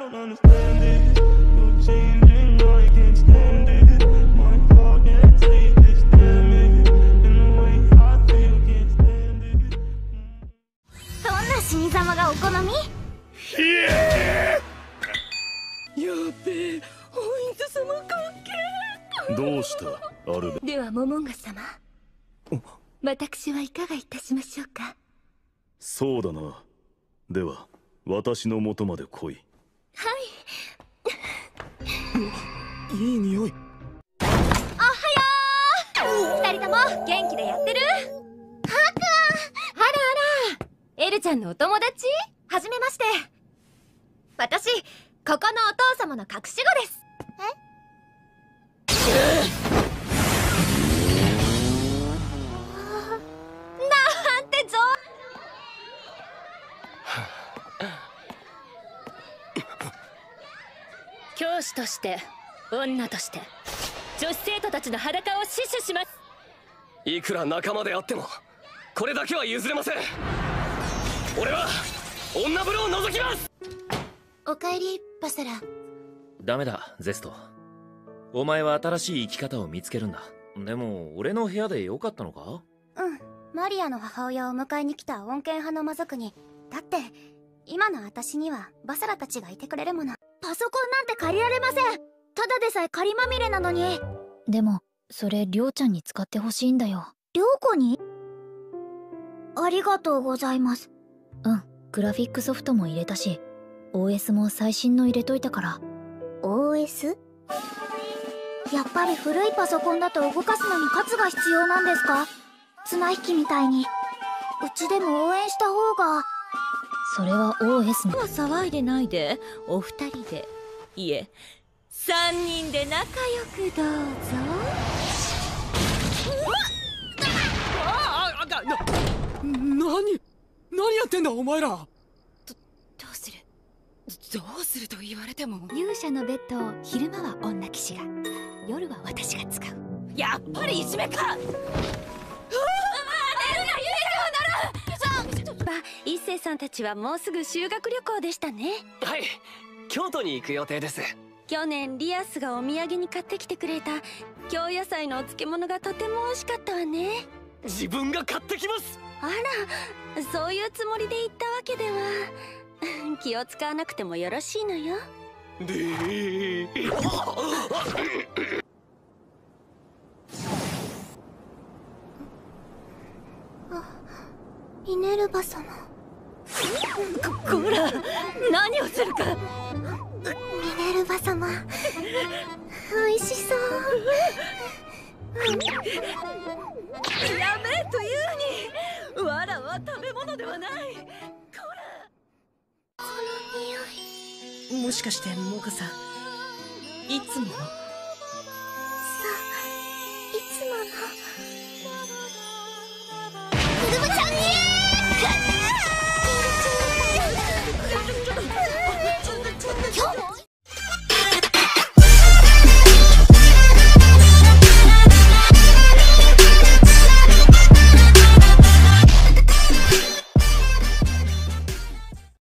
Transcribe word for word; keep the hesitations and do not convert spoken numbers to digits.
死に様がお好み？ ひえー、やべえ、ホインズ様関係。どうしたアルベ。 ではモモンガ様、私はいかがいたしましょうか？ そうだな。では私の元まで来い。 はい。 いい匂い。 おはよう。二人とも元気でやってる？はーくん、あらあら、エルちゃんのお友達？はじめまして。私、ここのお父様の隠し子です。え？なんてぞ。 教師として女として女子生徒たちの裸を死守します。 いくら仲間であってもこれだけは譲れません。俺は女風呂を覗きます。 おかえりバサラ。 ダメだゼスト、お前は新しい生き方を見つけるんだ。でも俺の部屋でよかったのか？ うん、マリアの母親を迎えに来た穏健派の魔族に。だって今の私にはバサラたちがいてくれるもの。パソコンなんて借りられません。ただでさえ借りまみれなのに。 でもそれりょうちゃんに使ってほしいんだよ。 りょうこに？ありがとうございます。 うん、グラフィックソフトも入れたし オーエス も最新の入れといたから。 オーエス？ やっぱり古いパソコンだと動かすのにカツが必要なんですか？綱引きみたいにうちでも応援した方が。 それは オーエス の。 騒いでないで、お二人で、いえ三人で仲良くどうぞ。 ああ、な、な、何何やってんだお前ら。ど、 どうするどうすると言われても。 勇者のベッドを昼間は女騎士が、夜は私が使う。 やっぱりいじめか。一星さんたちはもうすぐ修学旅行でしたね。 はい、京都に行く予定です。 去年リアスがお土産に買ってきてくれた京野菜のお漬物がとても美味しかったわね。 自分が買ってきます。 あら、そういうつもりで言ったわけでは。気を使わなくてもよろしいのよ。 でミネルヴァ様。 こ、こら、何をするか。 ミネルヴァ様、美味しそう。 やめというに、わらは食べ物ではない。こら、 この匂い。 もしかしてモカさん、いつもの？ そう、いつもの。ウルブちゃんにー